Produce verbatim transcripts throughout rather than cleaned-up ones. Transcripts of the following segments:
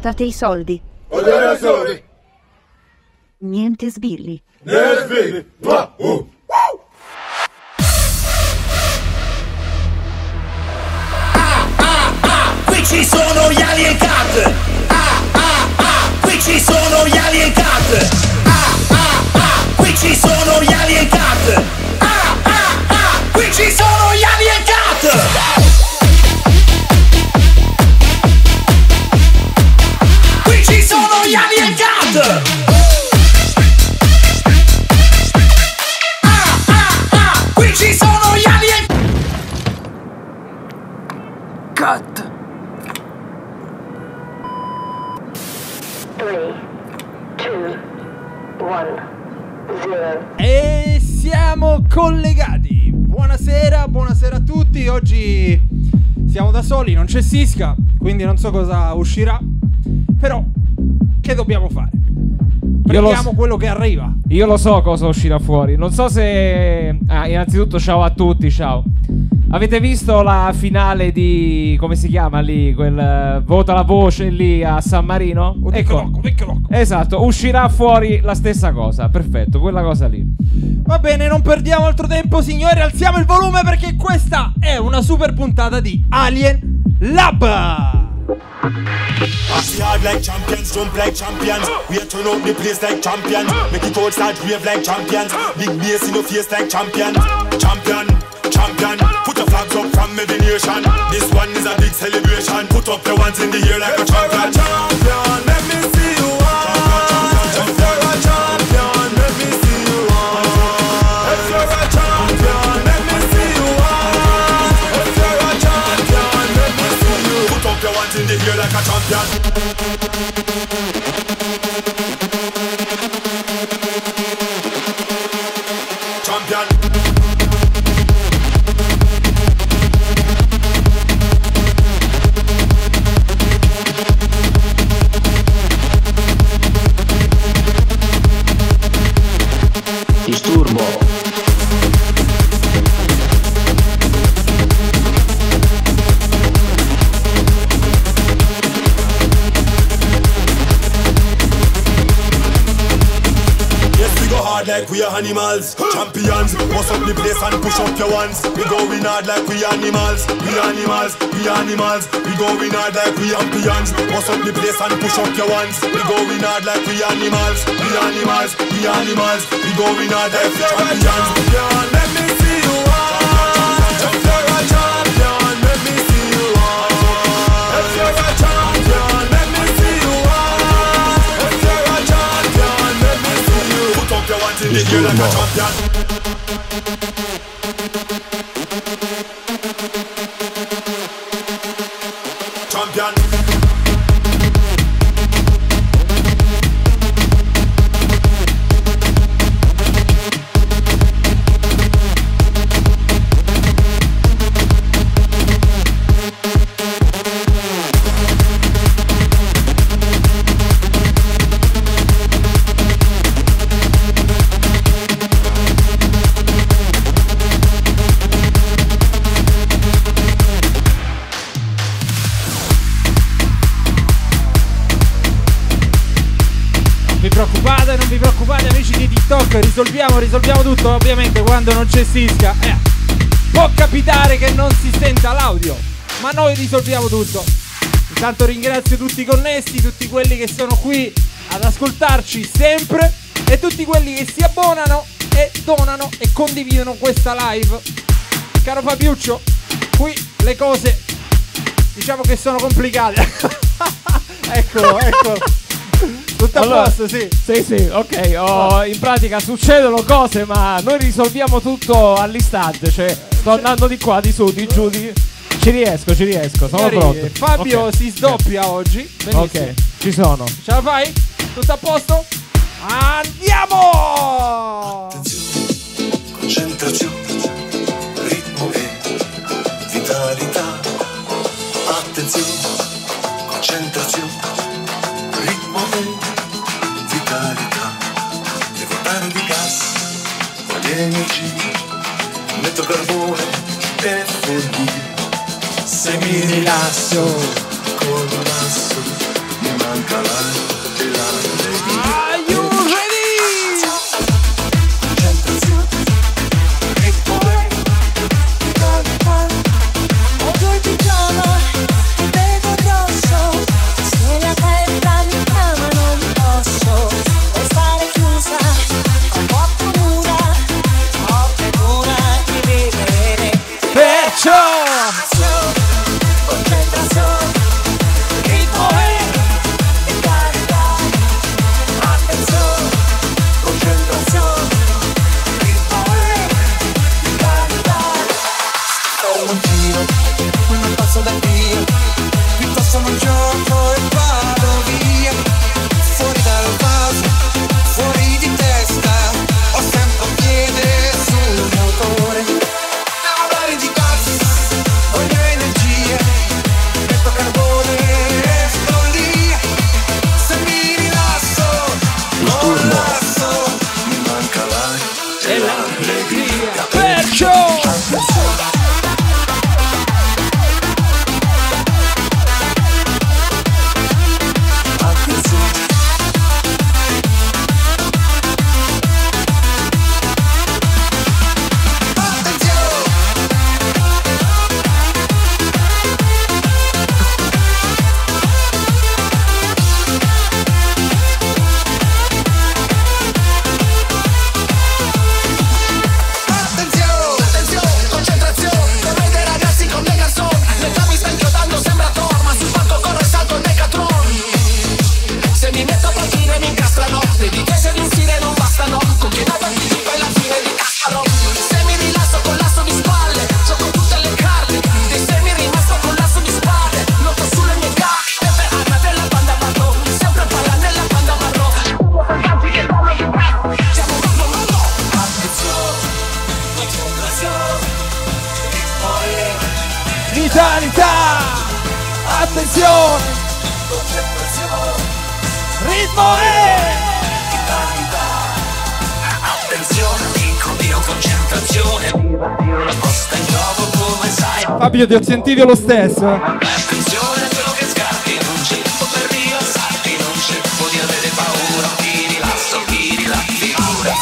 Portate i soldi. Portate i soldi. Niente sbirri. Niente sbirri. Va, uh. Ah, ah, ah, qui ci sono gli Alien Cat. Ah, ah, ah, qui ci sono gli Alien Cat. Ah, ah, ah, qui ci sono gli Alien Cat. Ah, ah, ah, qui ci sono gli Alien Cat. Qui ci sono gli Alien Cat. Ah, ah, ah, qui ci sono gli Alien Cat. three, two, one, zero. E siamo collegati. Buonasera, buonasera a tutti. Oggi siamo da soli, non c'è Sisca, quindi non so cosa uscirà. Però che dobbiamo fare? Prendiamo so, quello che arriva. Io lo so cosa uscirà fuori. Non so se... Ah, innanzitutto ciao a tutti, ciao. Avete visto la finale di... come si chiama lì? Quel uh, vota la voce lì a San Marino? Oh, ecco. Locco, esatto, uscirà fuori la stessa cosa. Perfetto, quella cosa lì. Va bene, non perdiamo altro tempo, signori. Alziamo il volume perché questa è una super puntata di Alien Lab. Party hard like champions, jump like champions. We turn up the place like champions. Make it cold start rave like champions. Big bass in your face like champions. Champion, champion. Put your flags up from every nation. This one is a big celebration. Put up your ones in the air like a champion. Champion, let me see you on. If you're a champion, let me see you on. If you're a champion, let me see you on. If you're a champion, let me see you. Put up your ones in the air like a champion. Champion. Disturbo. Like we are animals, champions. Bust up the place and push up your ones. We going hard like we animals, we animals, we animals. We going hard like we champions. Bust up the place and push up your ones. We going hard like we animals, we animals, we animals. We going hard like we champions. Let me see you on. If you're a champion, let me see you on. If you're a champion, let me see you on. If you're a champion, let me see you. Put up your ones in the air like a champion. Champion. Non vi preoccupate amici di TikTok, risolviamo, risolviamo tutto. Ovviamente quando non c'è Sisca eh, può capitare che non si senta l'audio, ma noi risolviamo tutto. Intanto ringrazio tutti i connessi, tutti quelli che sono qui ad ascoltarci sempre e tutti quelli che si abbonano e donano e condividono questa live. Caro Fabiuccio, qui le cose diciamo che sono complicate. Eccolo, eccolo. Tutto a allora, posto, sì. Sì, sì, ok. Oh, in pratica succedono cose, ma noi risolviamo tutto all'istante. Cioè, sto andando di qua, di su, di giù. Di... Ci riesco, ci riesco, sono Signori, pronto. Fabio okay. si sdoppia oggi. Benissimo. Ok, ci sono. Ce la fai? Tutto a posto? Andiamo! Attenzione, concentrazione, ritmo e vitalità. Attenzione, concentrazione, ritmo e vitalità. Devo dare di gas, voglio energia, metto carbone e follia. Se mi rilasso, collasso, mi mangio manca l'aria e l'allegria. Are you ready? Concentrazione, ritmo e vitalità. Odor di giorno, ti vedo addosso. Se la terra mi chiama non posso restare chiusa. Ho poco paura, ho paura di vivere. Perciò Concentrazione, ritmo e vitalità. Attenzione, concentrazione, ritmo e vitalità. Fermo un tiro, non passo da Dio, piuttosto non gioco e vado via. Fuori dal vaso, fuori di testa, ho sempre un piede sul motore. Devo dare di gas, voglio energie, metto carbone e sto lì. Se mi rilasso, non rilasso, mi manca l'aria e l'allegria. perciò vitalità, attenzione, ritmo e Attenzione, amico mio, concentrazione. La posta in gioco come sai. Fabio, ti ho sentito lo stesso. Attenzione a quello che scappi, non c'è tempo per rialzarti, non c'è tempo di avere paura. Ti rilasso, tiri la figura.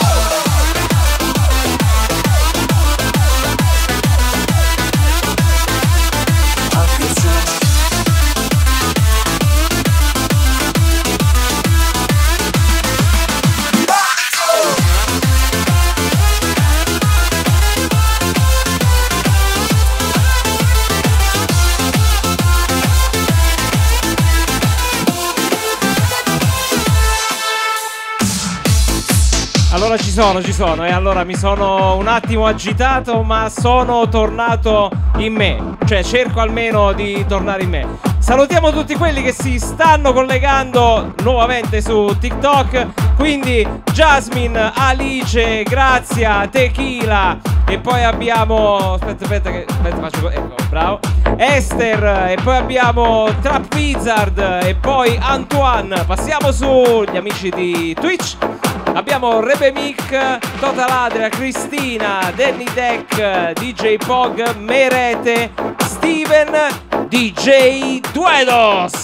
Allora ci sono, ci sono e allora mi sono un attimo agitato ma sono tornato in me, cioè cerco almeno di tornare in me. Salutiamo tutti quelli che si stanno collegando nuovamente su TikTok, quindi Jasmine, Alice, Grazia, Tequila e poi abbiamo, aspetta aspetta che, aspetta faccio, ecco, bravo, Esther e poi abbiamo Trap Wizard e poi Antoine. Passiamo sugli amici di Twitch. Abbiamo Rebe Mick, Total Adria, Cristina, Danny Deck, D J Pog, Merete, Steven, D J Duedos.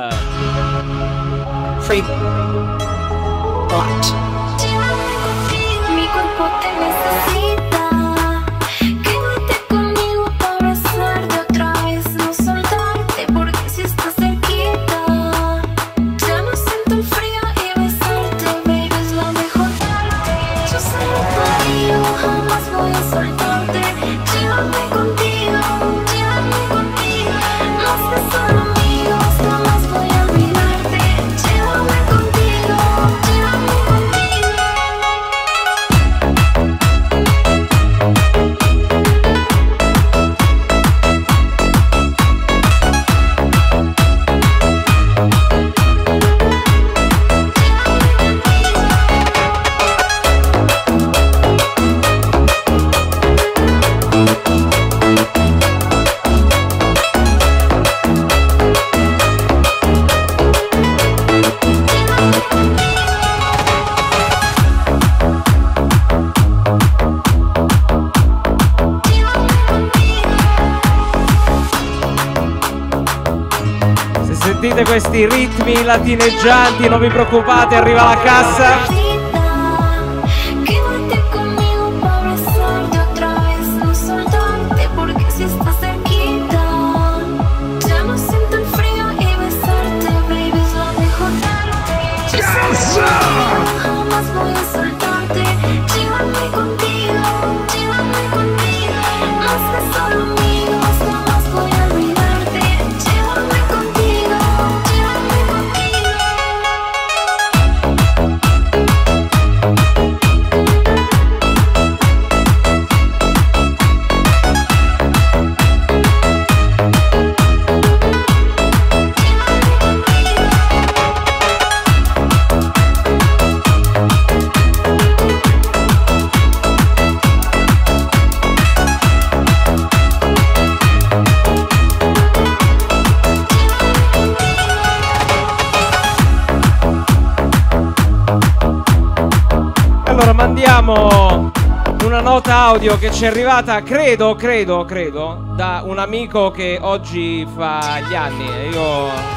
Free Blunt. Mi cuerpo te necesita, quédate conmigo para besarte otra vez, no soltarte porque si estás cerquita, ya no siento el frío y besarte, baby, es la mejor parte. Yo solo contigo, jamás voy a soltarte, llévame contigo, llévame contigo, más que solo amigos, jamás voy a olvidarte, llévame contigo, llévame contigo. Sentite questi ritmi latineggianti, non vi preoccupate, arriva la cassa. Quédate conmigo para abrazarte otra vez, no soltarte porque si estás cerquita ya no siento el frío y besarte, baby, es lo mejor darte. Jamás voy a soltarte, llévame contigo, llévame contigo, más que solo amigos, jamás voy a olvidarte, llévame contigo, llévame contigo. Allora mandiamo una nota audio che ci è arrivata, credo, credo, credo, da un amico che oggi fa gli anni e io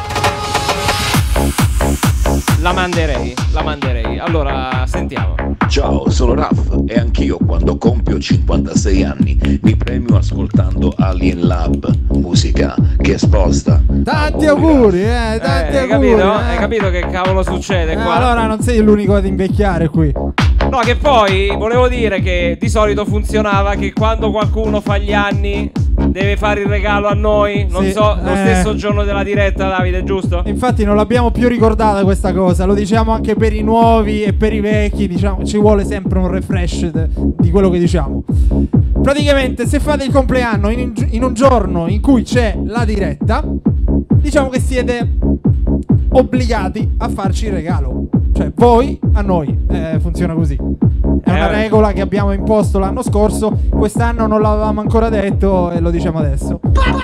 la manderei, la manderei. Allora sentiamo. Ciao, sono Raf e anch'io quando compio cinquantasei anni mi premio ascoltando Alien Lab, musica che sposta. Tanti auguri, eh, tanti Eh, hai auguri. capito? eh. Hai capito che cavolo succede Eh, qua? allora non sei l'unico ad invecchiare qui. No, che poi volevo dire che di solito funzionava che quando qualcuno fa gli anni deve fare il regalo a noi, non Sì, so, lo eh. stesso giorno della diretta, Davide, giusto? Infatti non l'abbiamo più ricordata questa cosa, lo diciamo anche per i nuovi e per i vecchi, diciamo, ci vuole sempre un refresh de- di quello che diciamo. Praticamente se fate il compleanno in, in un giorno in cui c'è la diretta, diciamo che siete obbligati a farci il regalo. Cioè voi a noi, eh, funziona così. È una Eh, regola che abbiamo imposto l'anno scorso, quest'anno non l'avevamo ancora detto e lo diciamo adesso.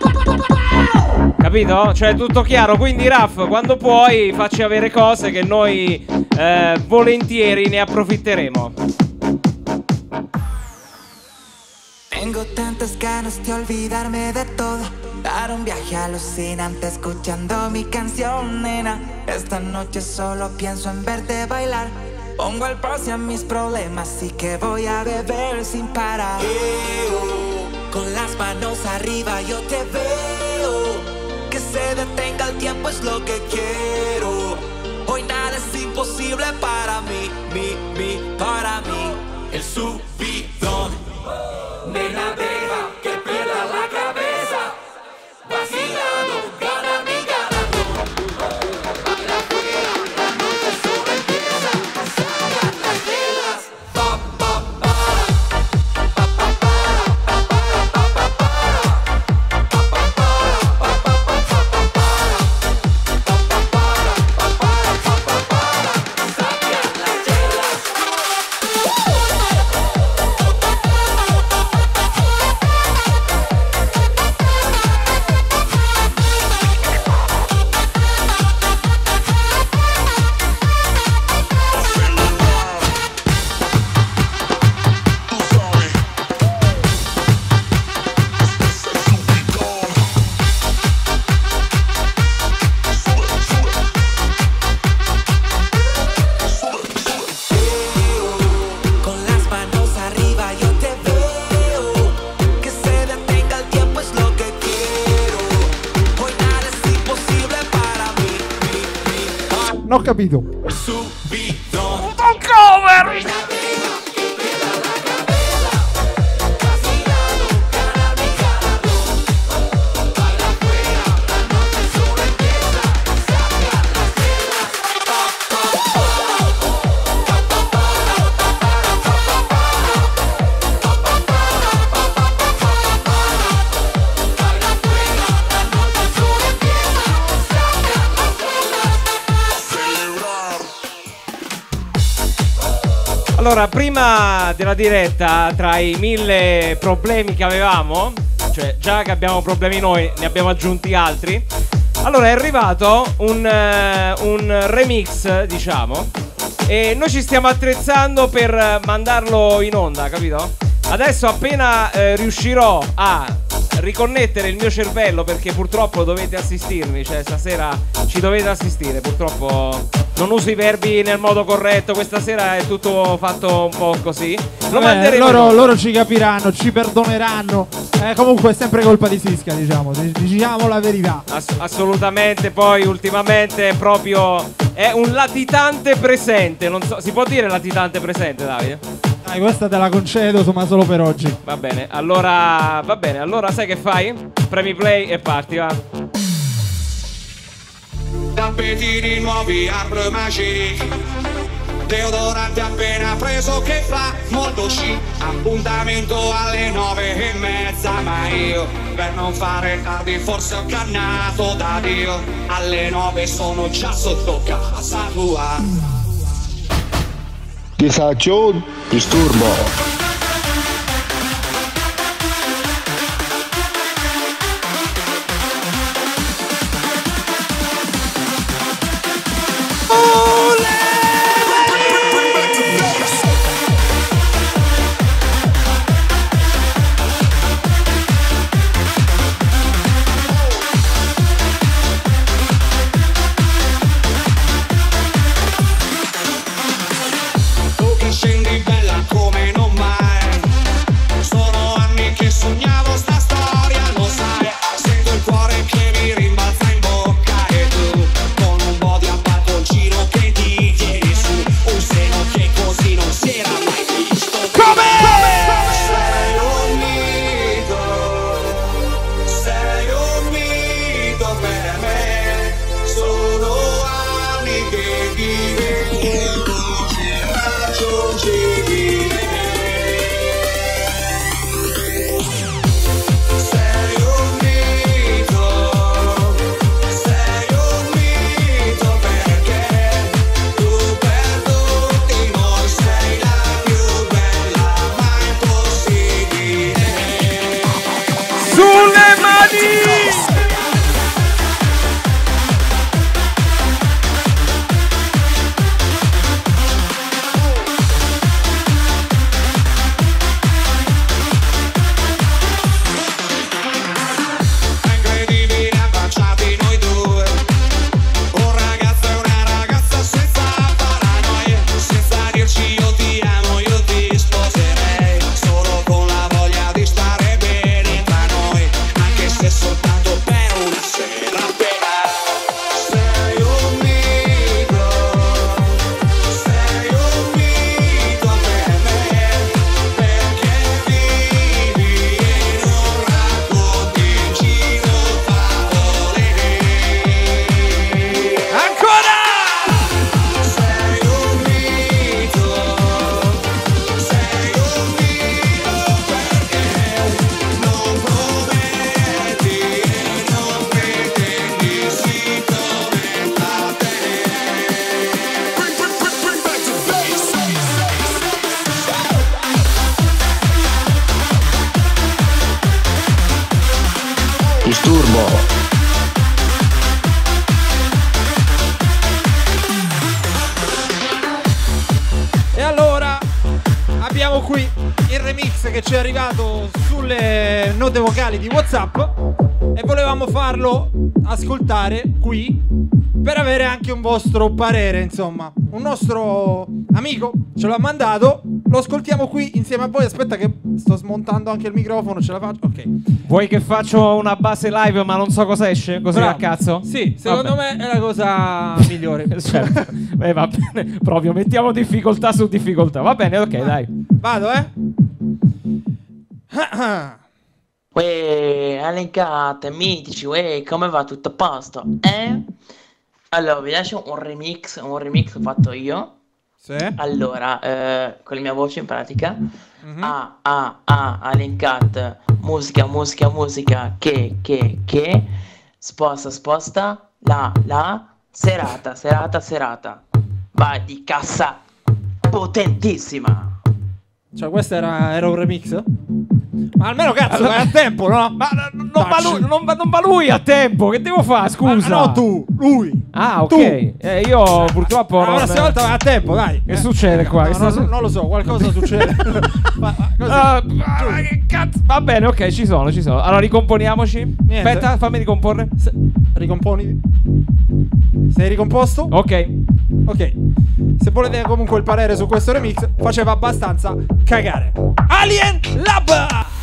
Capito? Cioè tutto chiaro, quindi Raf, quando puoi facci avere cose che noi eh, volentieri ne approfitteremo. Tengo tantas ganas de olvidarme de todo, dar un viaje alucinante escuchando mi canción, nena. Esta noche solo pienso en verte bailar. Pongo el pause a mis problemas y que voy a beber sin parar. Ew, con las manos arriba yo te veo. Que se detenga el tiempo es lo que quiero. Hoy nada es imposible para mí, mi, mi, para mí. El subidón. Nena, deja que pierda la cabeza. Vacilando, gana mi galardón. Baila afuera, la noche solo empieza. Sacan las velas. Pa, pa, para. Pa, pa, para. Pa, para, pa, pa, para. Pa, pa, para. Pa, pa, pa, pa, pa, para. Pa, pa, para. Pa, para, pa, pa, para. Sacan las velas. Con las manos arriba yo te veo. Que se detenga el tiempo es lo que quiero. Hoy nada es imposible para mí, mi, mi, Non ho capito. subidón. Un cover! Allora, prima della diretta, tra i mille problemi che avevamo, cioè già che abbiamo problemi noi, ne abbiamo aggiunti altri. Allora è arrivato un, uh, un remix, diciamo, e noi ci stiamo attrezzando per mandarlo in onda, capito? Adesso appena eh, riuscirò a riconnettere il mio cervello, perché purtroppo dovete assistirmi, cioè stasera ci dovete assistere, purtroppo non uso i verbi nel modo corretto, questa sera è tutto fatto un po' così. Lo Vabbè, manderemo loro, dopo. loro ci capiranno, ci perdoneranno. Eh, comunque è sempre colpa di Sisca, diciamo, diciamo la verità. Ass- assolutamente, poi ultimamente proprio è un latitante presente, non so, si può dire latitante presente, Davide? Dai, questa te la concedo, ma solo per oggi. Va bene, allora va bene, allora sai che fai? Premi play e parti, va. Tappetini nuovi, arbre magic, deodorante appena preso che fa molto chic. Appuntamento alle nove e mezza, ma io per non fare tardi forse ho cannato da Dio. Alle nove sono già sotto casa tua. Disagio, disturbo. Tu che scendi bella come non mai, sono anni che sognavo sta storia, lo sai. Sento il cuore che mi rimbalza in bocca e tu con un po' di appatoncino che ti tieni su, un seno che così non si era mai visto. Come? Sei un mito, sei un mito per me, sono anni che vivevo irraggiungibile. Sei un mito, sei un mito perché tu per tutti noi sei la più bella mai possibile. Sulle mani! È incredibile abbracciati noi due, un ragazzo e una ragazza senza paranoie, senza dirci io ti amo, io ti sposerei, solo con la voglia di stare bene tra noi, anche se soltanto per una sera appena. Sei un mito, sei un mito per me, perché vivi e non racconti in giro favole. Ancora! Sei un mito, sei un mito perché non prometti e non pretendi sì come da te. Disturbo. E allora abbiamo qui il remix che ci è arrivato sulle note vocali di WhatsApp e volevamo farlo ascoltare qui per avere anche un vostro parere, insomma. Un nostro amico ce l'ha mandato, lo ascoltiamo qui insieme a voi. Aspetta che sto smontando anche il microfono, ce la faccio? Ok. Vuoi che faccio una base live ma non so cosa esce? Così Bravo. a cazzo? Sì, secondo Vabbè. me è la cosa migliore. Certo. Eh, va bene, proprio mettiamo difficoltà su difficoltà. Va bene, ok, dai. Vado, eh? Uè, elencate, mitici, uè, come va tutto a posto? Eh? Allora, vi lascio un remix, un remix fatto io. Sì. Allora, eh, con la mia voce in pratica. A, a, a, Alencat, musica, musica, musica, che, che, che, sposta, sposta, la, la, serata, serata, serata. Vai di cassa potentissima. Cioè, questo era, era un remix? Ma almeno cazzo vai a tempo, no? Ma non va, lui, non, va, non va lui a tempo, che devo fare? Scusa. Ma no, tu, lui. Ah, ok. Tu. Eh, io purtroppo. La non... prossima volta vai a tempo, dai. Che eh. succede qua? No, che no, sta... non lo so, qualcosa succede. ma, ma, così. Uh, ma che cazzo? Va bene, ok, ci sono, ci sono. Allora ricomponiamoci. Niente. Aspetta, fammi ricomporre. Se, ricomponi. Sei ricomposto? Ok. Ok. Se volete comunque il parere su questo remix, faceva abbastanza cagare. Alien Lab!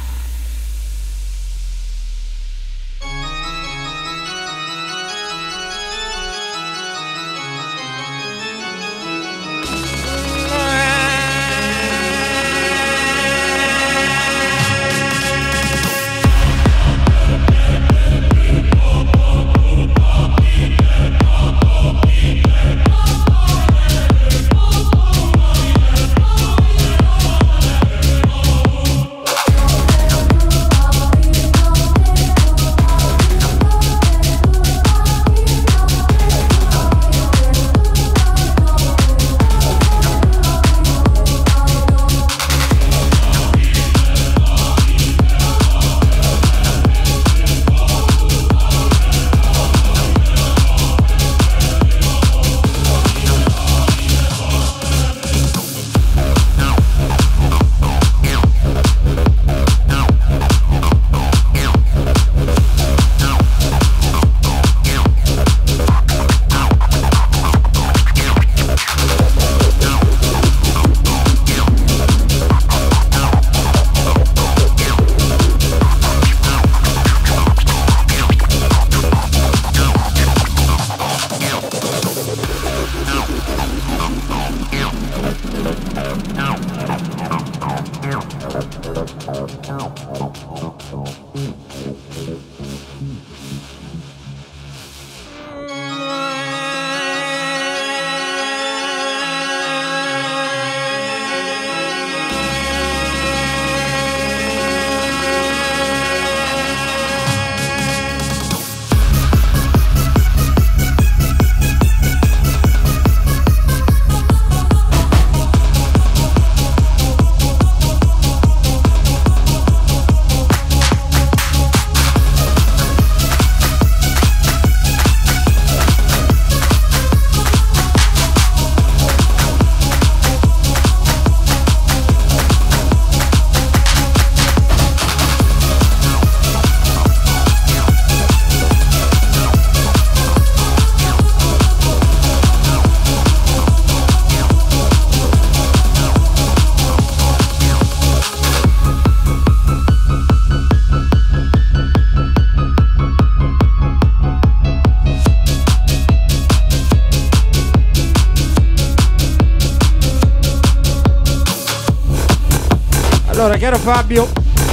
Allora, caro Fabio,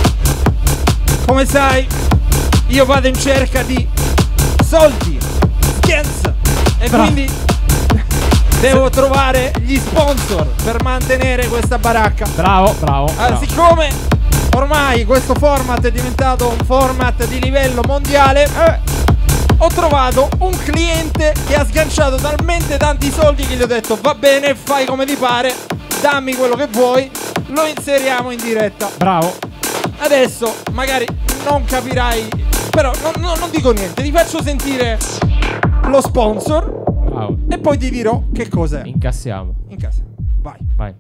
come sai, io vado in cerca di soldi, schienza, e Bravo. quindi devo trovare gli sponsor per mantenere questa baracca. Bravo, bravo. Allora, bravo. siccome ormai questo format è diventato un format di livello mondiale, eh, ho trovato un cliente che ha sganciato talmente tanti soldi che gli ho detto: va bene, fai come ti pare, dammi quello che vuoi, lo inseriamo in diretta. Bravo. Adesso magari non capirai, però non, non- non dico niente, ti faccio sentire lo sponsor Bravo. e poi ti dirò che cos'è. Incassiamo. In casa, vai. Vai.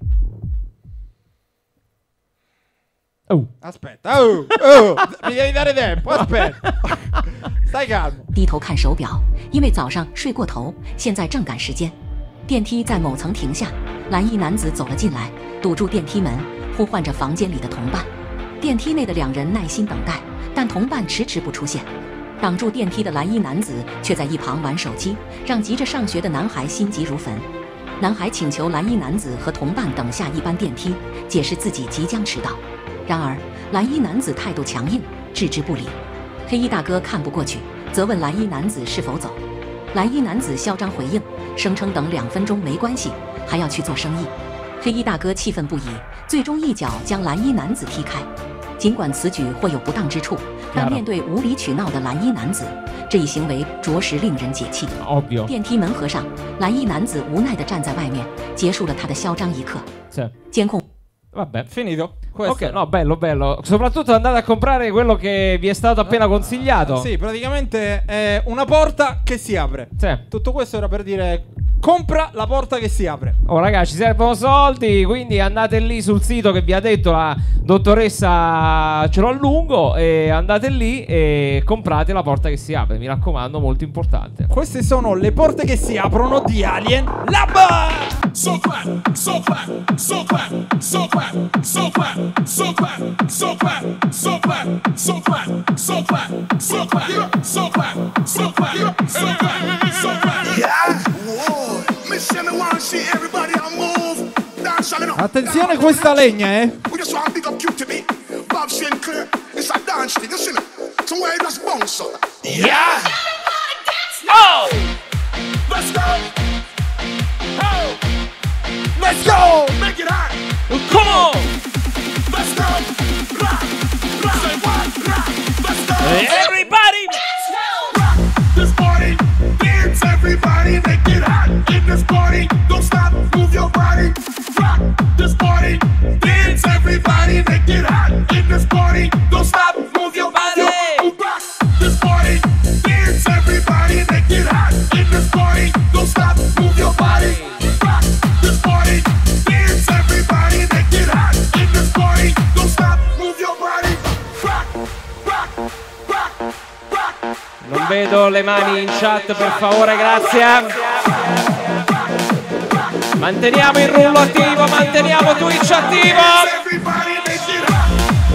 Oh. Aspetta, oh, oh, mi devi dare tempo, aspetta. Stai calmo. 低头看手表，因为早上睡过头，现在正赶时间。电梯在某层停下，蓝衣男子走了进来，堵住电梯门，呼唤着房间里的同伴。电梯内的两人耐心等待，但同伴迟迟不出现。挡住电梯的蓝衣男子却在一旁玩手机，让急着上学的男孩心急如焚。男孩请求蓝衣男子和同伴等下一班电梯，解释自己即将迟到。然而，蓝衣男子态度强硬，置之不理。黑衣大哥看不过去，责问蓝衣男子是否走。蓝衣男子嚣张回应，声称等两分钟没关系，还要去做生意。黑衣大哥气愤不已，最终一脚将蓝衣男子踢开。尽管此举或有不当之处，但面对无理取闹的蓝衣男子，这一行为着实令人解气。 Ovvio. 电梯门合上，蓝衣男子无奈地站在外面，结束了他的嚣张一刻。 Sì. 监控 Vabbè, finito. Questo Ok, era. no, bello, bello. Soprattutto andate a comprare quello che vi è stato appena consigliato. Sì, praticamente è una porta che si apre. Sì. Tutto questo era per dire compra la porta che si apre. Oh ragazzi, ci servono soldi, quindi andate lì sul sito che vi ha detto la dottoressa Ce l'ho a lungo e andate lì e comprate la porta che si apre, mi raccomando, molto importante. Queste sono le porte che si aprono di Alien Lab. So clap, so clap, so clap, so clap, so clap, so clap, so clap, so clap, so clap, so clap, so clap, so clap, so clap, so clap, so clap. Yeah, whoa, Miss Shelley wanna see everybody on move. Dance a little. Attenzione questa legna, eh. We just want to pick up Q T B, Bob Sinclair. It's a dance thing, you see it? Somewhere that's bounce up. Yeah. Oh, let's go. Oh. Let's go! Make it hot! Come on! Let's go! Rock! Rock! Say what? Rock! Let's go! Everybody! Rock this party! Dance everybody! Make it hot! In this party! Don't stop! Move your body! Rock this party! Dance everybody! Make it hot! In this party! Don't stop! Move your body! Rock this party! Dance everybody! Make it hot! In this party! Don't stop! Move your body! Rock this party! Dance everybody! Make it hot! In this party! Don't stop! Move your body! Rock! Rock! Rock! Rock! Non vedo le mani in chat, per favore, grazie. Manteniamo il rullo attivo, manteniamo Twitch attivo. Everybody make it hot!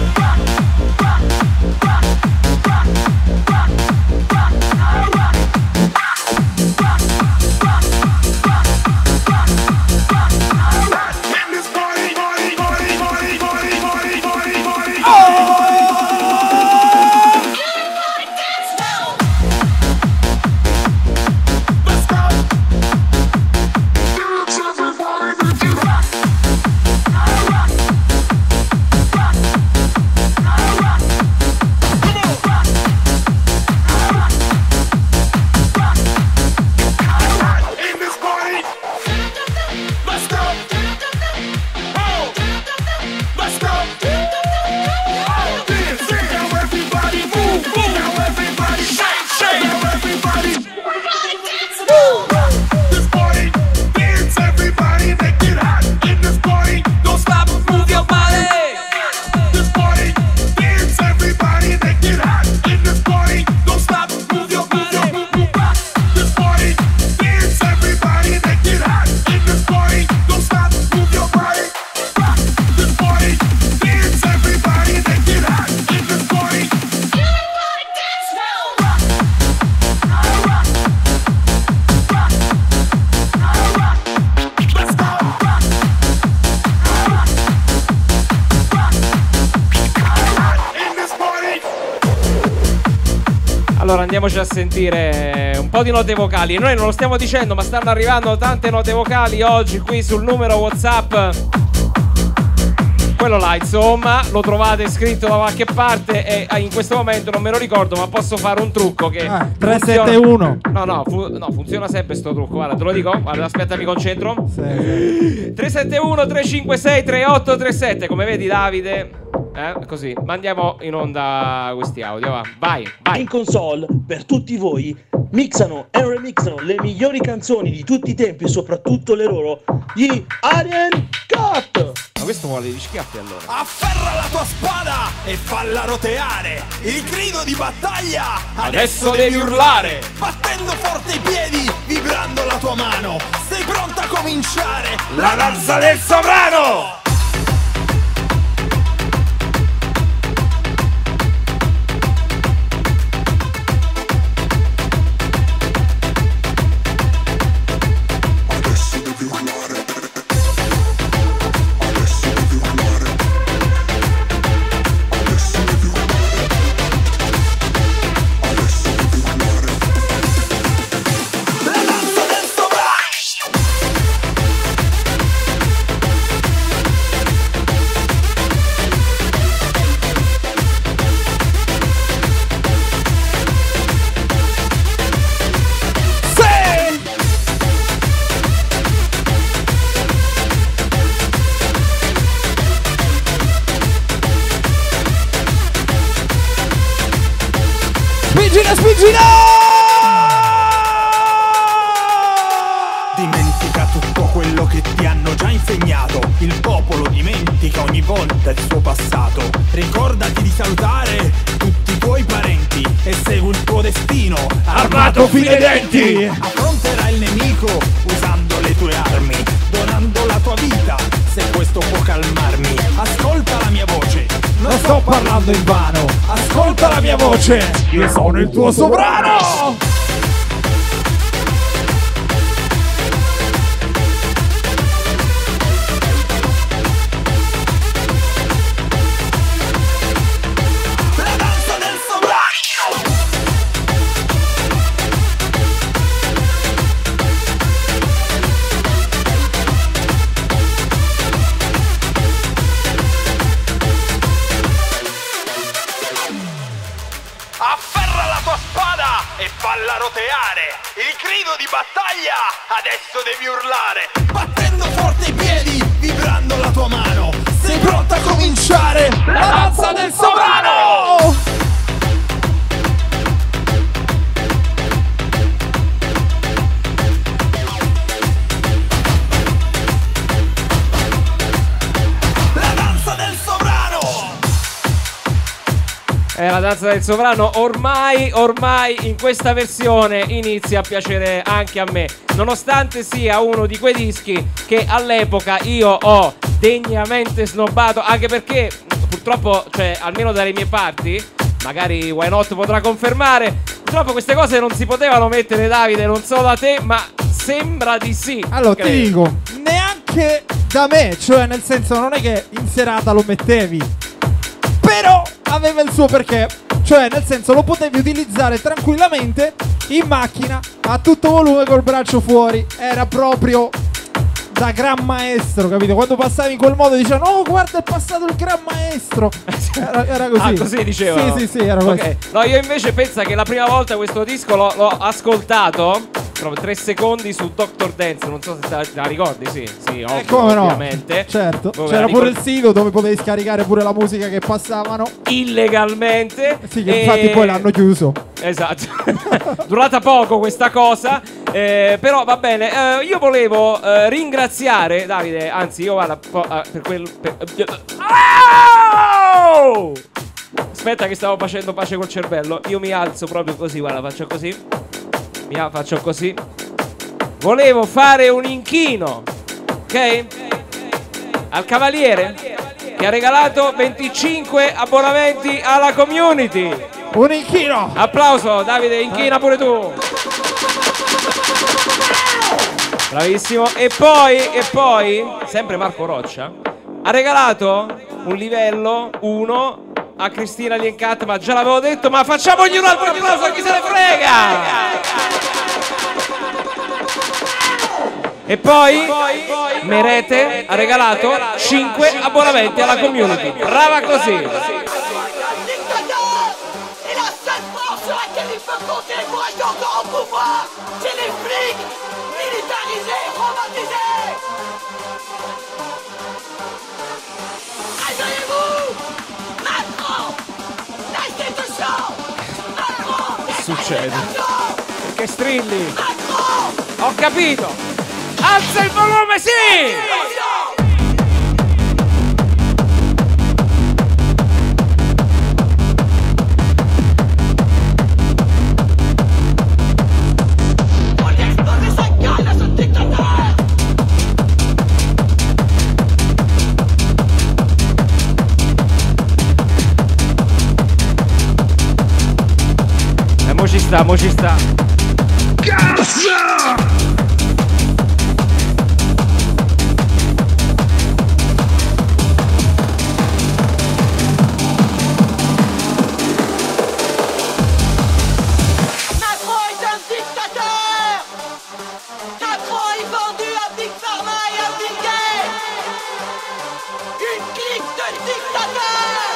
Allora andiamoci a sentire un po' di note vocali. Noi non lo stiamo dicendo, ma stanno arrivando tante note vocali oggi qui sul numero WhatsApp. Quello là, insomma, lo trovate scritto da qualche parte e in questo momento non me lo ricordo, ma posso fare un trucco che ah, tre sette uno. No, no, fu... no, funziona sempre sto trucco. Guarda, te lo dico. Guarda, aspetta, mi concentro. Sì. tre sette uno tre cinque sei tre otto tre sette. Come vedi, Davide, eh, così mandiamo in onda questi audio. Va. Vai, vai. In console, per tutti voi, mixano e remixano le migliori canzoni di tutti i tempi, soprattutto le loro, gli Alien Cut. Ma questo vuole gli schiaffi allora. Afferra la tua spada e falla roteare. Il grido di battaglia adesso devi urlare. Battendo forte i piedi, vibrando la tua mano. Sei pronta a cominciare la danza del sovrano. spingila, spingila! Dimentica tutto quello che ti hanno già insegnato. Il popolo dimentica ogni volta il suo passato. Ricordati di salutare tutti i tuoi parenti e segui il tuo destino Armato fino ai denti. Affronterai il nemico usando le tue armi, donando la tua vita se questo può calmarmi. Ascolta la mia voce, Non sto parlando in vano, ascolta la mia voce, io sono il tuo sovrano! la danza del sovrano. Afferra la tua spada e falla roteare. Il grido di battaglia adesso devi urlare. Battendo forte i piedi, vibrando la tua mano. Sei pronta a cominciare la danza del sovrano. La danza del sovrano. È la danza del sovrano, ormai, ormai in questa versione inizia a piacere anche a me, nonostante sia uno di quei dischi che all'epoca io ho degnamente snobbato, anche perché purtroppo, cioè almeno dalle mie parti, magari Why Not potrà confermare, purtroppo queste cose non si potevano mettere, Davide, non so da te, ma sembra di sì. Allora credo. ti dico, neanche da me, cioè nel senso non è che in serata lo mettevi, però aveva il suo perché, cioè nel senso lo potevi utilizzare tranquillamente in macchina a tutto volume col braccio fuori, era proprio da gran maestro, capito? Quando passavi in quel modo dicevano oh guarda è passato il gran maestro, era, era così. Ah, così dicevano? Sì, sì, sì, era così. Ok. No, io invece pensa che la prima volta questo disco l'ho, l'ho ascoltato proprio tre secondi su Doctor Dance, non so se te la, te la ricordi, sì, sì, ovvio, Eh, come no? ovviamente. Certo, Come c'era la pure ricordi- il sito dove potevi scaricare pure la musica che passavano. illegalmente. Sì, che e- infatti poi l'hanno chiuso. Esatto. Durata poco questa cosa, eh, però va bene. Eh, io volevo eh, ringraziare Davide, anzi io guarda po- eh, per quel per- Oh! Aspetta che stavo facendo pace col cervello. Io mi alzo proprio così, guarda, faccio così. Mi a- faccio così. Volevo fare un inchino, ok? Al cavaliere che ha regalato venticinque abbonamenti alla community. Un inchino. Applauso, Davide, inchina pure tu. Bravissimo. E poi, e poi, sempre Marco Roccia ha regalato un livello uno a Cristina Liencat, ma già l'avevo detto, ma facciamogli un altro applauso a chi se ne frega. E poi Merete ha regalato cinque abbonamenti alla community. Brava così. Il est la seule force sur laquelle il peut compter pour être encore au pouvoir. C'est les flics militarisés et traumatisés. Réveillez-vous maintenant. L'institution. Macron. Che succede? Che strilli? Ho capito. Alza il volume, sì! E mo ci sta, mo ci sta. Cazzo! Macron est un dictateur. Macron est vendu à Big Pharma et à Bill Gates. Une clique de dictateurs.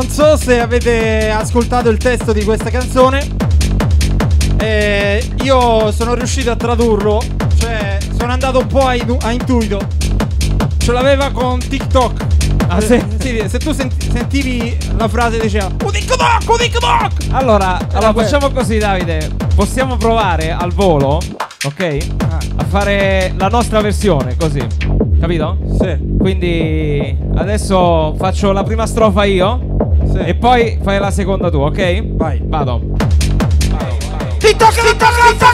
Non so se avete ascoltato il testo di questa canzone. Eh, io sono riuscito a tradurlo, cioè sono andato un po' a, in- a intuito. Ce l'aveva con TikTok. Ah, sì? Sì, se tu senti- sentivi la frase diceva "Un TikTok, un TikTok". Allora, allora quello. facciamo così, Davide. Possiamo provare al volo, ok? A fare la nostra versione, così. Capito? Sì. Quindi adesso faccio la prima strofa io. Sì. E poi fai la seconda tu, ok? Vai. Vado. TikTok, TikTok, TikTok,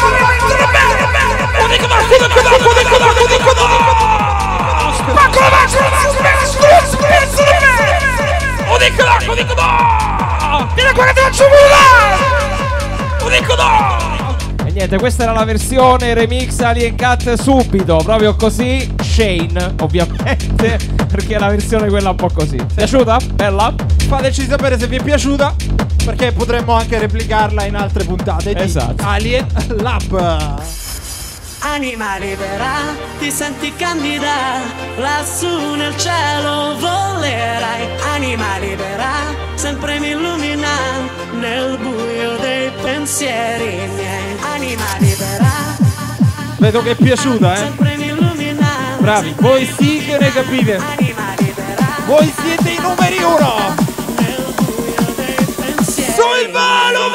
E niente, questa era la versione remix Alien Cat subito, proprio così. Shane, ovviamente, perché è la versione quella un po' così. Piaciuta? Bella? Fateci sapere se vi è piaciuta, perché potremmo anche replicarla in altre puntate di Esatto. Alien Lab. Anima libera, ti senti candida, lassù nel cielo volerai. Anima libera, sempre mi illumina, nel buio dei pensieri miei. Anima libera, Vedo che è piaciuta, eh. sempre mi illumina. Bravi, voi sì che ne capite. Anima libera, Voi siete i numeri uno. nel buio dei pensieri. Su il volume!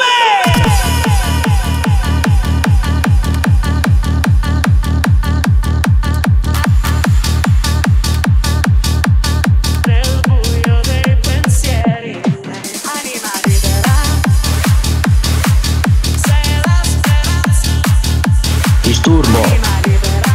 Nel buio dei pensieri, anima libera, sei la speranza. Disturbo. Anima libera,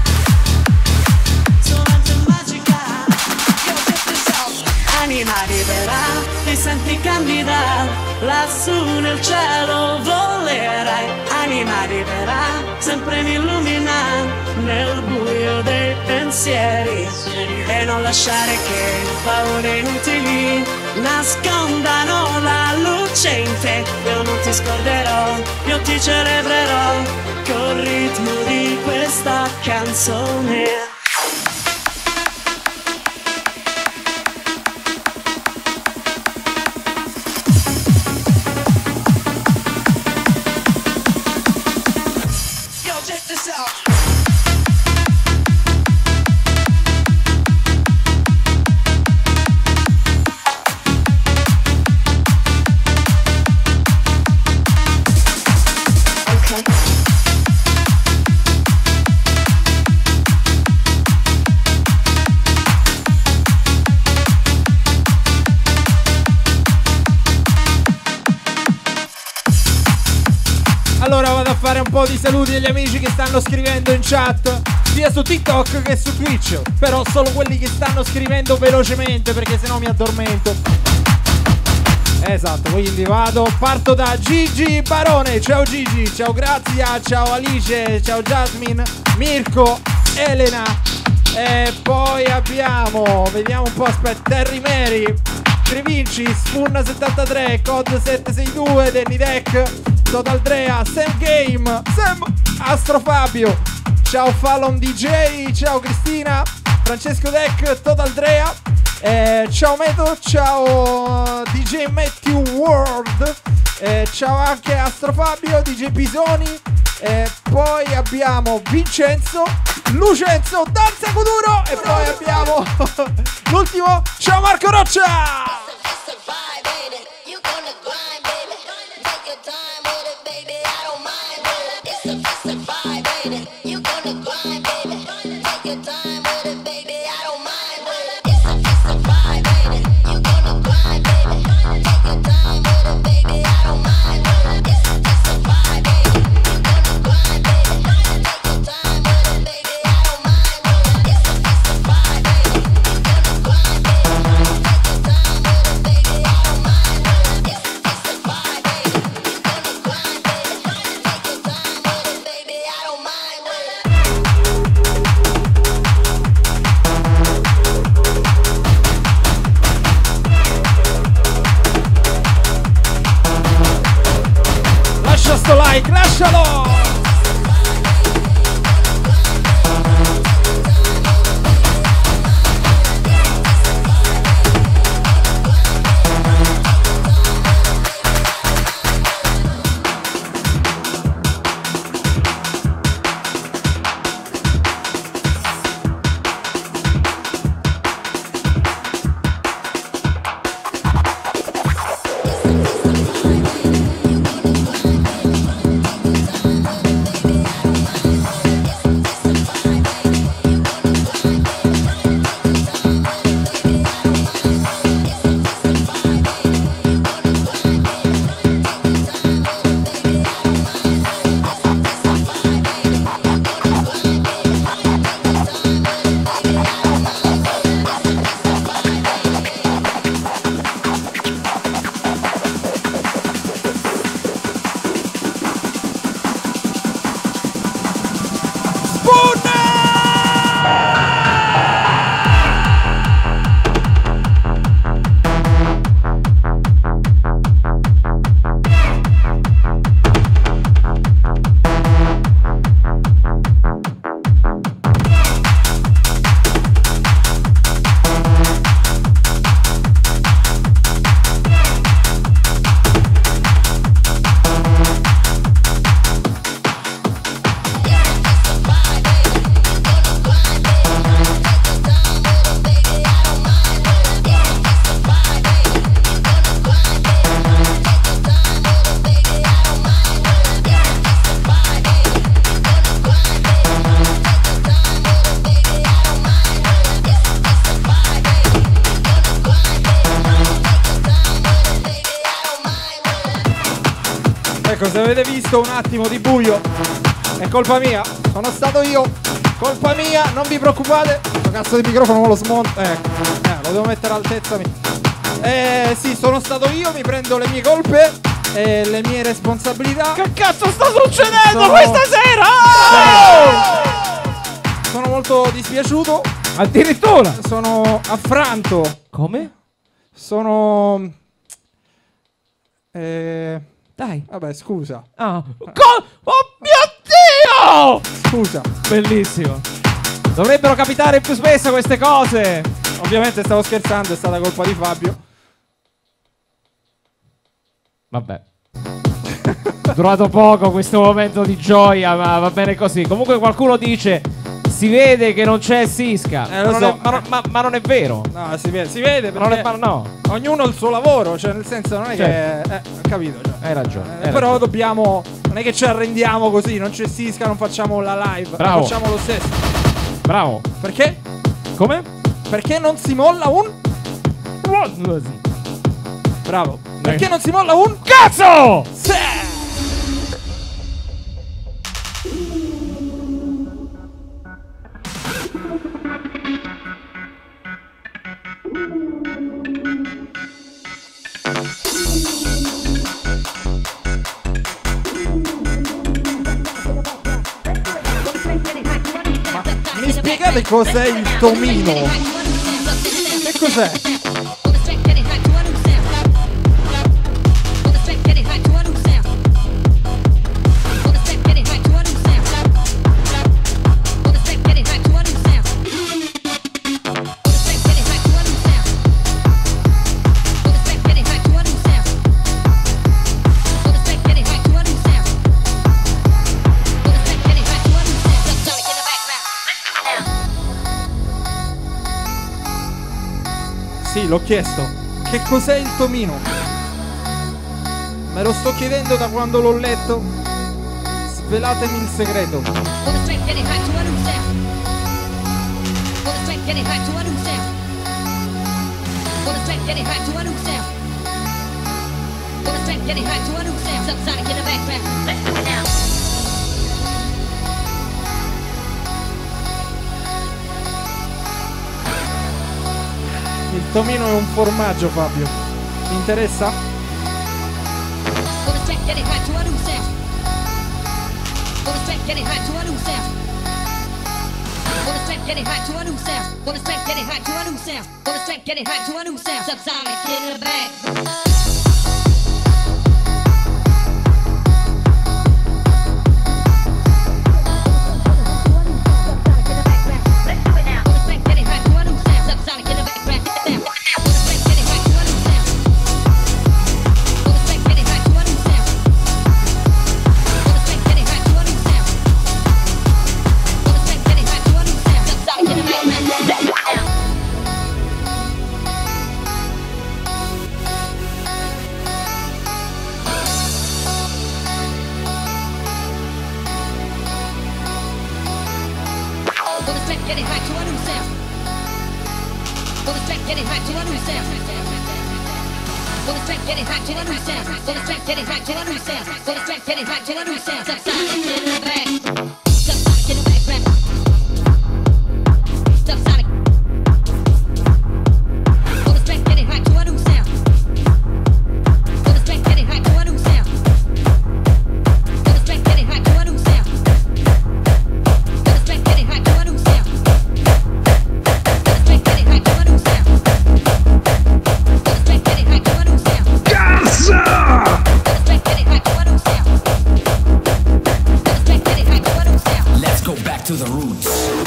solamente magica. You're just yourself. Anima libera, ti senti candida, lassù nel cielo volerai. Anima libera, sempre mi illumina, nel buio dei pensieri. E non lasciare che paure inutili nascondano la luce in te. Io non ti scorderò, io ti celebrerò col ritmo di questa canzone. Yo, check this out. Allora vado a fare un po' di saluti agli amici che stanno scrivendo in chat, sia su TikTok che su Twitch, però solo quelli che stanno scrivendo velocemente, perché sennò mi addormento. Esatto, quindi vado, parto da Gigi Barone. Ciao Gigi, ciao Grazia, ciao Alice, ciao Jasmine, Mirko, Elena. E poi abbiamo, vediamo un po', aspetta, Terry Mary, Crevinci, Spun settantatré, Code sette sei due, Danny Deck, Total Drea, Sam Game, Sam, Astro Fabio, ciao Fallon D J, ciao Cristina, Francesco Deck, Total Drea, eh, ciao Meto, ciao D J Matthew World, eh, ciao anche Astro Fabio, D J Pisoni, eh, poi abbiamo Vincenzo, Lucenzo, Danza Kuduro, e poi abbiamo l'ultimo, ciao Marco Roccia! Lascia sto like, lascialo! se avete visto un attimo di buio è colpa mia, sono stato io, colpa mia, non vi preoccupate. Questo cazzo di microfono me lo smonto, ecco, eh, lo devo mettere all'altezza mia. Eh sì, sono stato io, mi prendo le mie colpe e le mie responsabilità. Che cazzo sta succedendo Sono- questa sera? Oh! Sono molto dispiaciuto. Addirittura sono affranto. Come? Sono eh... Dai. Vabbè, scusa. Ah. Co- oh mio Dio! Scusa. Bellissimo. Dovrebbero capitare più spesso queste cose. Ovviamente stavo scherzando, è stata colpa di Fabio. Vabbè. È durato poco questo momento di gioia, ma va bene così. Comunque qualcuno dice si vede che non c'è Sisca. Eh, lo ma, non so. è, ma, non- ma- ma non è vero. No, si vede, si vede Ma non perché è, ma no. ognuno ha il suo lavoro, cioè nel senso non è Certo. che eh, ho capito, cioè. Hai ragione. Eh, hai però ragione. dobbiamo, non è che ci arrendiamo così, non c'è Sisca, non facciamo la live, Bravo. facciamo lo stesso. Bravo. Perché? Come? Perché non si molla un Bravo. Perché non si molla un cazzo? Sì! Mi spiegate cos'è il tomino? Che cos'è? Sì, l'ho chiesto. Che cos'è il tomino? Me lo sto chiedendo da quando l'ho letto. Svelatemi il segreto. Il tomino è un formaggio, Fabio. Ti interessa? Let's go back to the roots.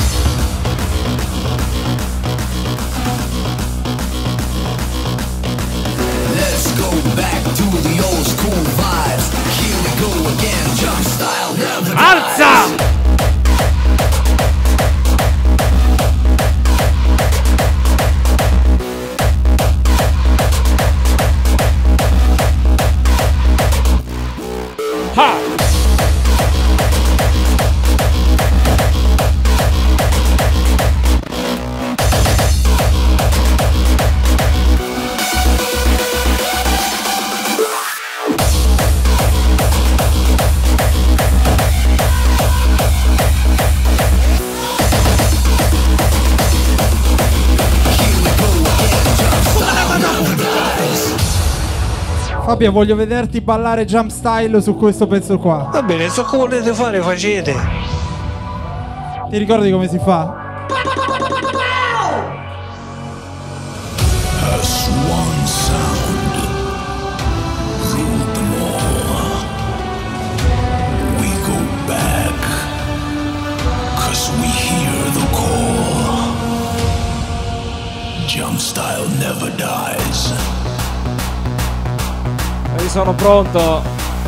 Let's go back to the old school vibes. Here we go again, jump style never Alza! dies. Ha! Fabio, voglio vederti ballare jump style su questo pezzo qua. Va bene, so come volete fare, facete. Ti ricordi come si fa? As one sound ruled them all. We go back, cause we hear the call. Jump style never dies. Io sono pronto.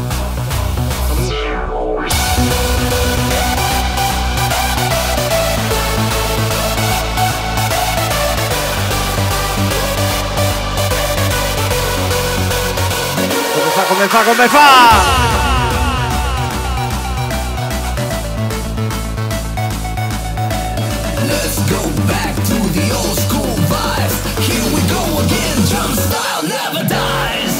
Come fa, come fa, come fa? Let's go back to the old school vibes. Here we go again, jump style never dies.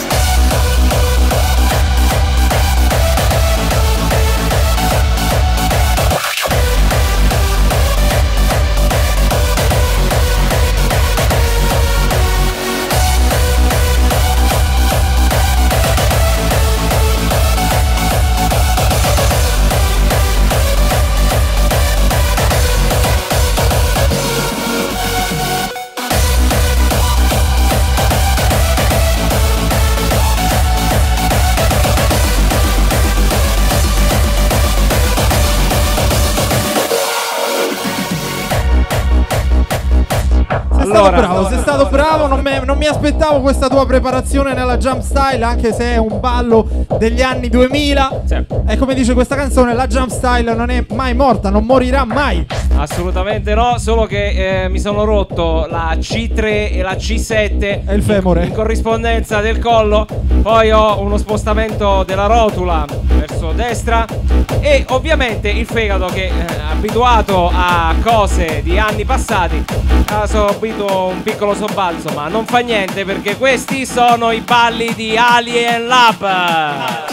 Allora, bravo, sei stato bravo, non, me, non mi aspettavo questa tua preparazione nella jump style, anche se è un ballo degli anni duemila. Sì. E come dice questa canzone, la jump style non è mai morta, non morirà mai. Assolutamente no, solo che eh, mi sono rotto la C tre e la C sette e il femore in, in corrispondenza del collo. Poi ho uno spostamento della rotula verso destra e ovviamente il fegato che eh, abituato a cose di anni passati ha subito un piccolo sobbalzo, ma non fa niente perché questi sono i balli di Alien Lab.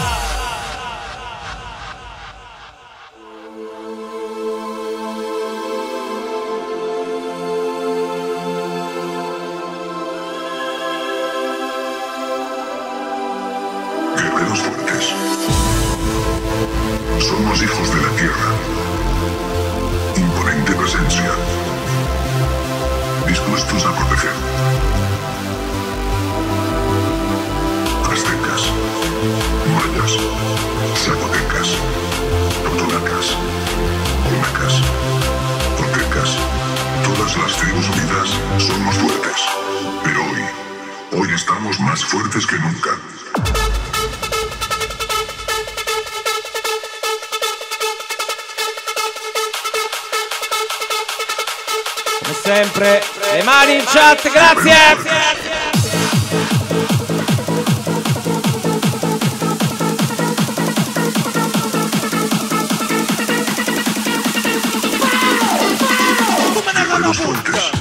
Guerreros fuertes. Somos hijos de la tierra. Imponente presencia. Dispuestos a proteger. Aztecas, mayas, zapotecas, totonacas, olmecas, toltecas. Todas las tribus unidas somos fuertes. Pero hoy, hoy estamos más fuertes que nunca. Come sempre, le mani in chat, grazie! Guerreros fuertes.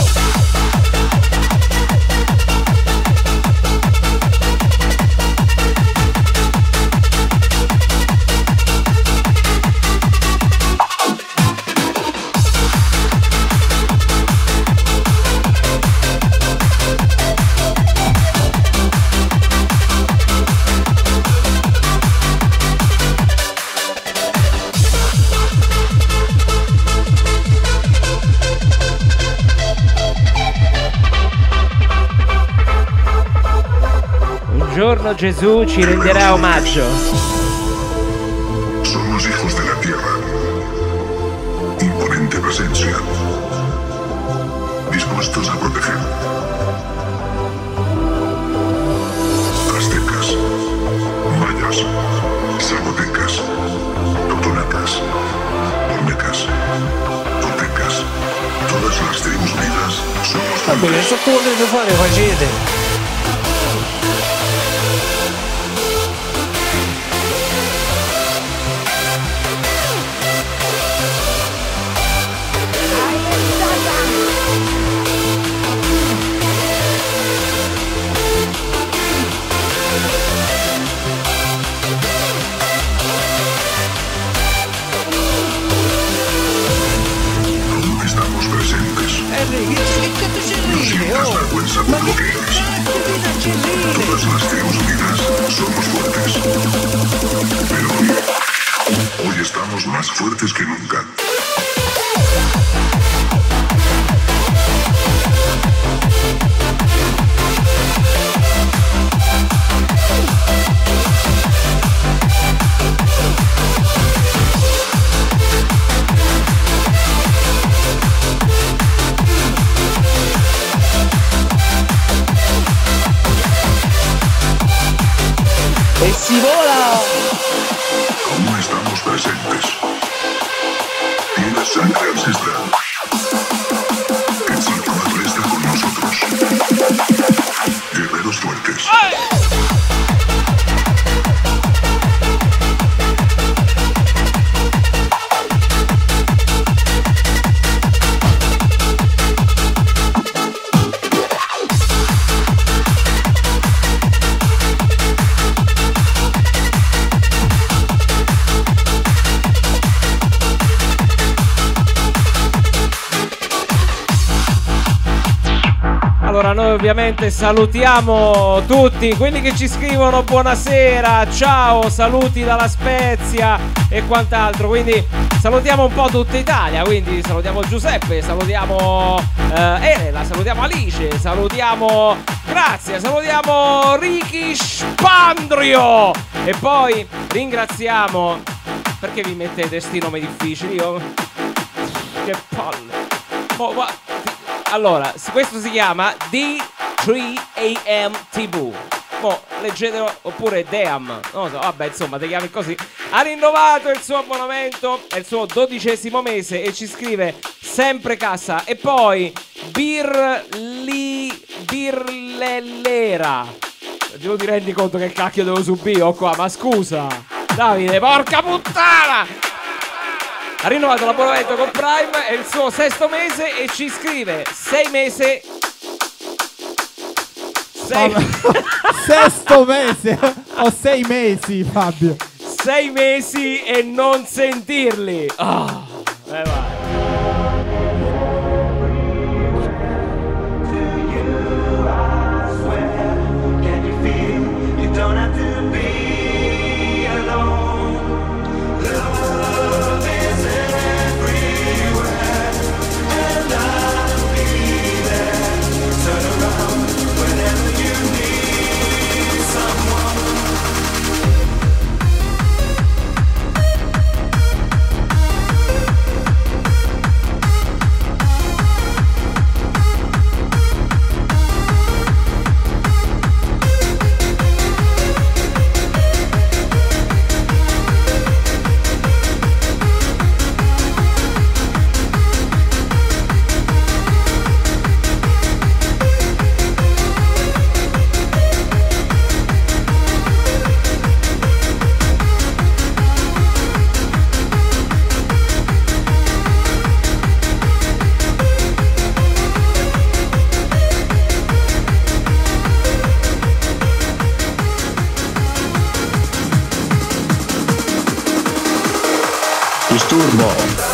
Un giorno Gesù ci renderà omaggio. Somos hijos de la tierra. Imponente presencia. Dispuestos a proteger. Aztecas, mayas, zapotecas, totonacas, olmecas, toltecas. Todas las tribus unidas somos Va bene, so come volete fare, facete. Estamos presentes. Enrique, che cazzo ci ride? Oh, Vergüenza por lo que eres. Todas las tribus unidas somos fuertes. Pero hoy, hoy estamos más fuertes que nunca. E si vola! Aún estamos presentes. Tienes sangre ancestral. Quetzalcóatl está con nosotros. Guerreros fuertes. Allora noi ovviamente salutiamo tutti quelli che ci scrivono buonasera, ciao, saluti dalla Spezia e quant'altro, quindi salutiamo un po' tutta Italia, quindi salutiamo Giuseppe, salutiamo eh, Elena, salutiamo Alice, salutiamo Grazia, salutiamo Ricky Spandrio e poi ringraziamo, perché vi mettete sti nomi difficili? Io... che palle. Oh, ma... Allora, questo si chiama D tre A M T V. Mo, leggetelo, oppure Deam. Non lo so, vabbè, insomma, ti chiami così. Ha rinnovato il suo abbonamento, è il suo dodicesimo mese e ci scrive sempre cassa. E poi Birli Birlellera. Tu ti rendi conto che cacchio devo subire ho qua? Ma scusa, Davide, porca puttana! Ha rinnovato l'abbonamento con Prime, è il suo sesto mese e ci scrive sei mesi. Sei... Sesto mese o sei mesi, Fabio? Sei mesi e non sentirli. Oh, eh vai. Disturbo.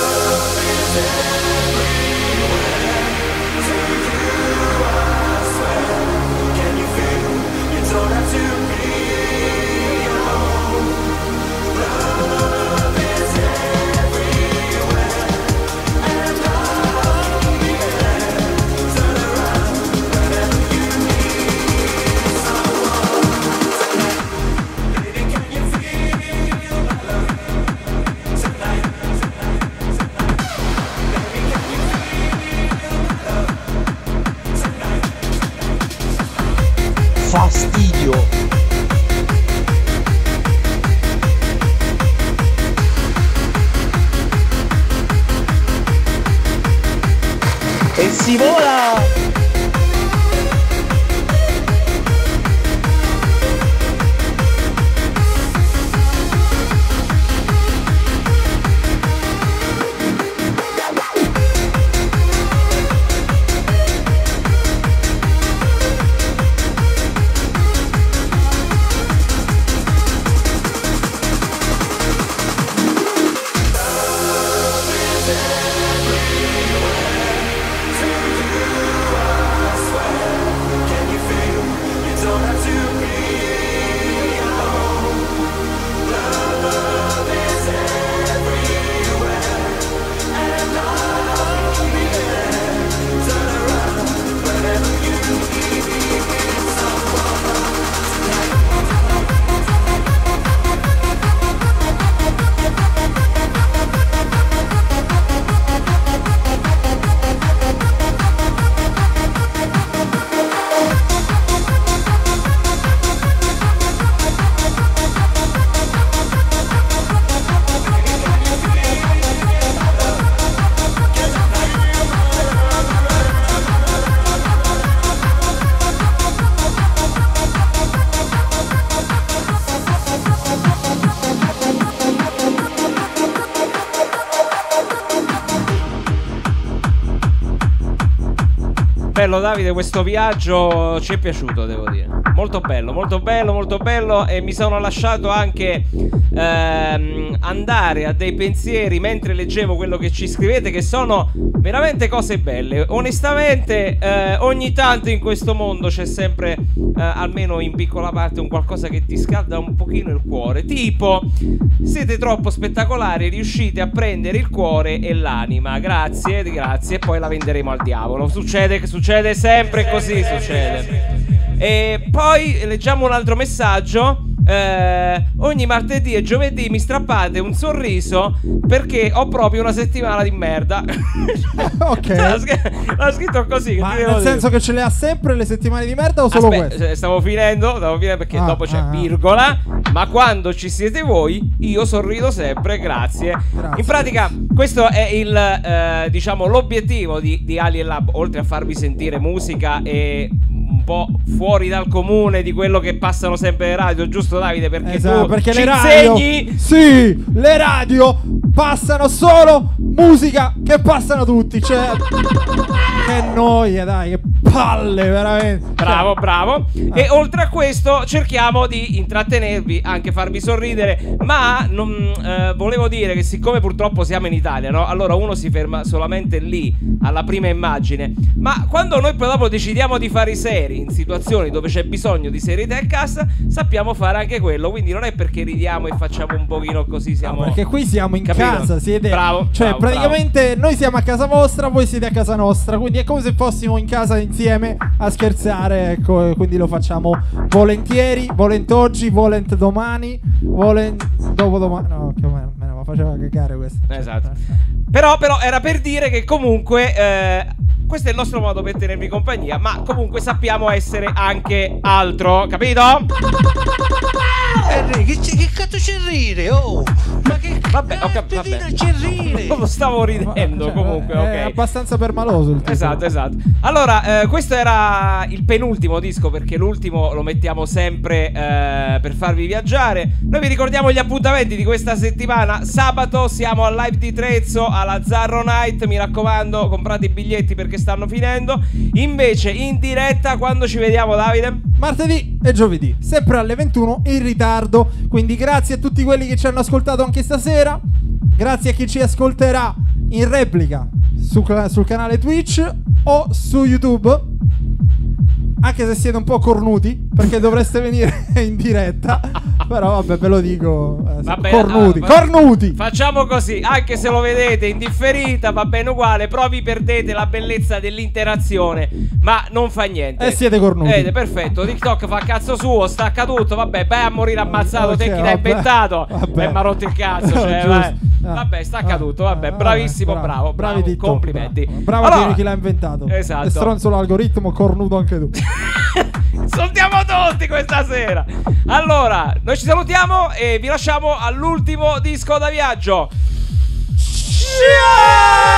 Fastidio. E si vola! bello Davide, questo viaggio ci è piaciuto, devo dire. Molto bello, molto bello, molto bello. E mi sono lasciato anche ehm, andare a dei pensieri mentre leggevo quello che ci scrivete, che sono veramente cose belle. Onestamente eh, ogni tanto in questo mondo c'è sempre eh, almeno in piccola parte un qualcosa che ti scalda un pochino il cuore. Tipo, siete troppo spettacolari, riuscite a prendere il cuore e l'anima. Grazie, grazie. E poi la venderemo al diavolo. Succede, succede sempre così, succede. E poi leggiamo un altro messaggio. Eh, ogni martedì e giovedì mi strappate un sorriso perché ho proprio una settimana di merda. Ok. L'ha scr- l'ha scritto così. Ma nel senso che ce le ha sempre le settimane di merda o solo Aspetta, queste? stavo finendo, stavo finendo perché Ah, dopo c'è ah, ah. virgola. Ma quando ci siete voi, io sorrido sempre, grazie. Grazie. In pratica, questo è il eh, diciamo l'obiettivo di, di Alien Lab, oltre a farvi sentire musica e un po' fuori dal comune di quello che passano sempre le radio, giusto Davide? Perché Esatto, tu perché ci le radio, insegni. sì, le radio passano solo musica che passano tutti. Cioè, che noia, dai, che palle, veramente. Bravo, bravo. E oltre a questo cerchiamo di intrattenervi, anche farvi sorridere. Ma non, eh, volevo dire che siccome purtroppo siamo in Italia, no? Allora uno si ferma solamente lì, alla prima immagine. Ma quando noi poi dopo decidiamo di fare i seri in situazioni dove c'è bisogno di serietà e cassa, sappiamo fare anche quello. Quindi non è perché ridiamo e facciamo un pochino così, siamo... Perché qui siamo in Capito? casa, siete... Bravo, Cioè, bravo, praticamente noi siamo a casa vostra, voi siete a casa nostra. Quindi è come se fossimo in casa insieme a scherzare, ecco. Quindi lo facciamo volentieri, volentoggi, volent domani, volent dopodomani. No, che me, me ne faceva cagare questo. Esatto. Però, però era per dire che comunque eh, questo è il nostro modo per tenervi compagnia, ma comunque sappiamo essere anche altro, capito? Henry, che, c- che cazzo c'è rire? Oh, ma che vabbè, ho capito. c'è rire? Non lo stavo ridendo, Cioè, comunque, è ok. abbastanza permaloso il titolo. Esatto, esatto. Allora, eh, questo era il penultimo disco, perché l'ultimo lo mettiamo sempre eh, per farvi viaggiare. Noi vi ricordiamo gli appuntamenti di questa settimana. Sabato siamo al Live di Trezzo, alla Zarro Night. Mi raccomando, comprate i biglietti perché stanno finendo. Invece in diretta quando ci vediamo, Davide? Martedì e giovedì, sempre alle ventuno in ritardo. Quindi grazie a tutti quelli che ci hanno ascoltato anche stasera. Grazie a chi ci ascolterà in replica su, sul canale Twitch o su YouTube. Anche se siete un po' cornuti, perché dovreste venire in diretta. Però vabbè, ve lo dico, eh, Vabbè, cornuti, ah, cornuti. Facciamo così, anche se lo vedete in differita va bene uguale, però vi perdete la bellezza dell'interazione. Ma non fa niente. E siete cornuti. Vedete, perfetto, TikTok fa cazzo suo, stacca tutto, vabbè, vai a morire ammazzato, Ok, te chi l'hai vabbè, inventato. vabbè. E mi ha rotto il cazzo, cioè, Giusto. vai. Ah. Vabbè, stacca Ah. tutto, vabbè, Ah, bravissimo, vabbè, bravo, bravi bravo, TikTok, complimenti. Bravo, bravo a Allora, dire chi l'ha inventato. esatto. E stronzo l'algoritmo, cornuto anche tu. Salutiamo tutti questa sera. Allora, noi ci salutiamo e vi lasciamo all'ultimo disco da viaggio. Ciao!